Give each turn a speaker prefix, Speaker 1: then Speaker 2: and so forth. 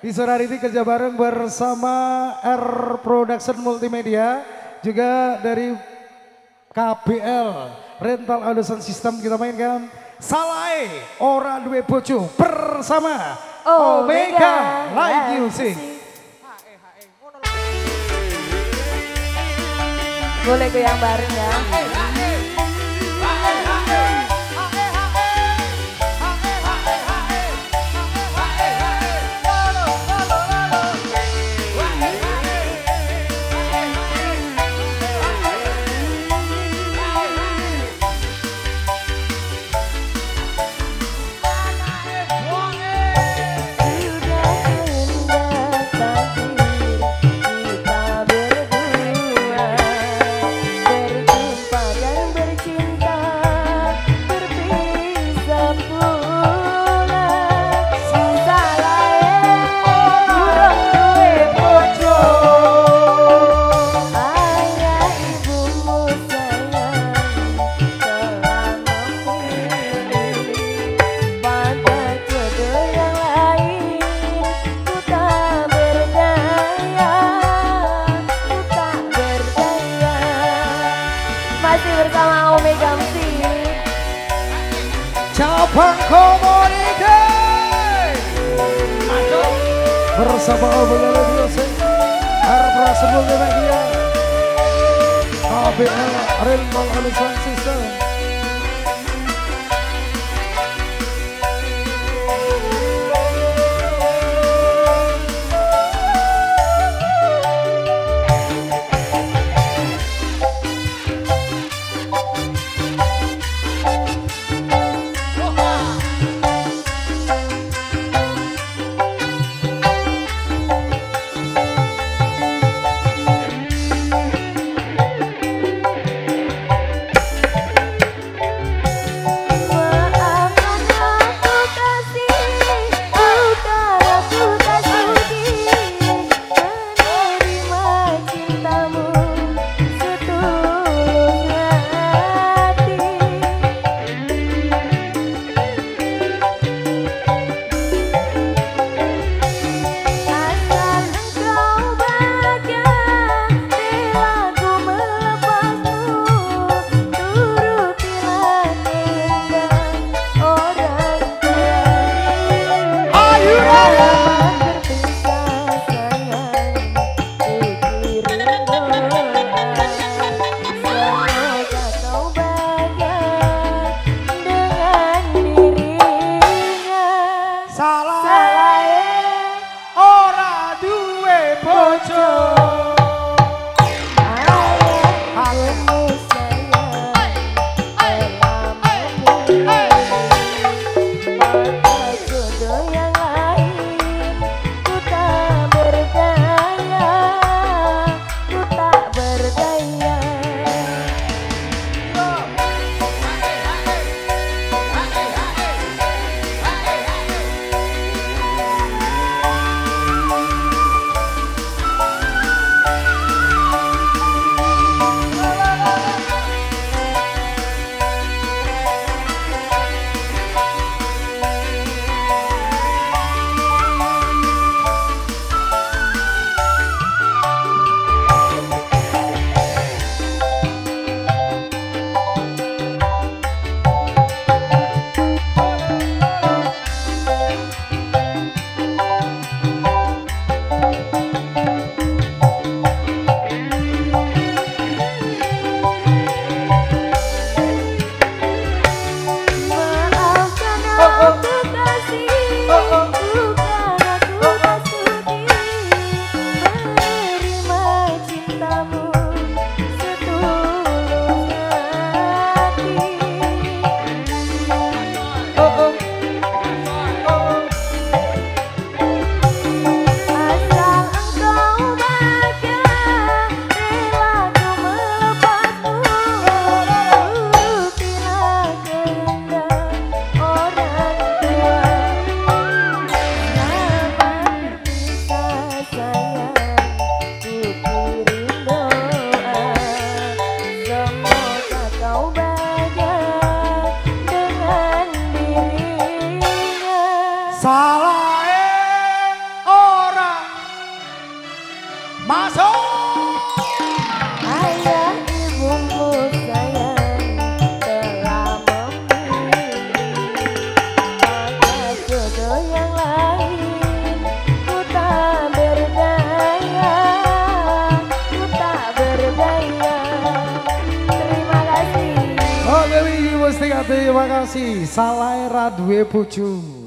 Speaker 1: Di sore hari ini kerja bareng bersama R Production Multimedia, juga dari KBL Rental Audio Sound System kita mainkan Salai Ora Duwe Bojo bersama Omega Live Music.
Speaker 2: Boleh goyang bareng ya. Masih bersama Omega Music.
Speaker 1: Cabang Komunikasi bersama Omega Live Music, R Production Multimedia, KBL Rental Audio Sound System. Masuk.
Speaker 2: Ayah ibumu sayang telah memilih, maka jodoh yang lain ku tak berdaya, ku tak berdaya. Terima kasih.
Speaker 1: Oke Wi Mustika, terima kasih. Salai ra duwe bojo.